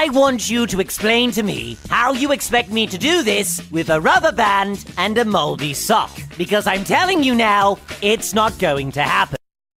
I want you to explain to me how you expect me to do this with a rubber band and a moldy sock. Because I'm telling you now, it's not going to happen.